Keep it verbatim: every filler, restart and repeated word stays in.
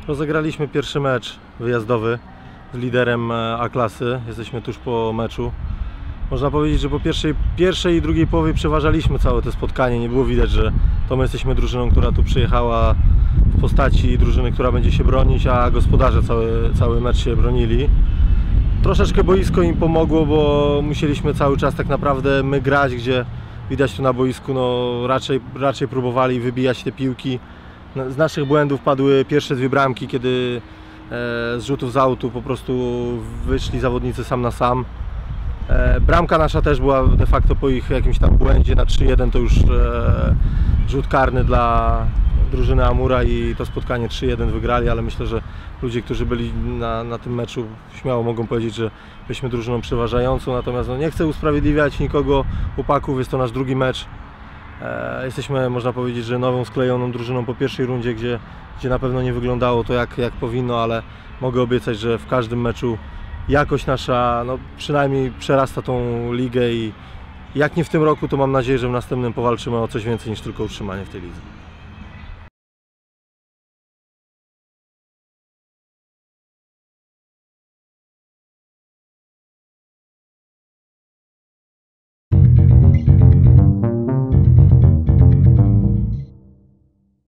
Rozegraliśmy pierwszy mecz wyjazdowy z liderem A-klasy. Jesteśmy tuż po meczu. Można powiedzieć, że po pierwszej, pierwszej i drugiej połowie przeważaliśmy całe to spotkanie. Nie było widać, że to my jesteśmy drużyną, która tu przyjechała w postaci drużyny, która będzie się bronić, a gospodarze cały, cały mecz się bronili. Troszeczkę boisko im pomogło, bo musieliśmy cały czas tak naprawdę my grać, gdzie widać tu na boisku, no raczej, raczej próbowali wybijać te piłki. Z naszych błędów padły pierwsze dwie bramki, kiedy z rzutów z autu po prostu wyszli zawodnicy sam na sam. Bramka nasza też była de facto po ich jakimś tam błędzie na trzy jeden, to już rzut karny dla drużyny Amura i to spotkanie trzy jeden wygrali, ale myślę, że ludzie, którzy byli na, na tym meczu, śmiało mogą powiedzieć, że byliśmy drużyną przeważającą, natomiast no, nie chcę usprawiedliwiać nikogo, chłopaków, jest to nasz drugi mecz. E, jesteśmy, można powiedzieć, że nową, sklejoną drużyną po pierwszej rundzie, gdzie, gdzie na pewno nie wyglądało to jak, jak powinno, ale mogę obiecać, że w każdym meczu jakość nasza no, przynajmniej przerasta tą ligę i jak nie w tym roku, to mam nadzieję, że w następnym powalczymy o coś więcej niż tylko utrzymanie w tej lidze.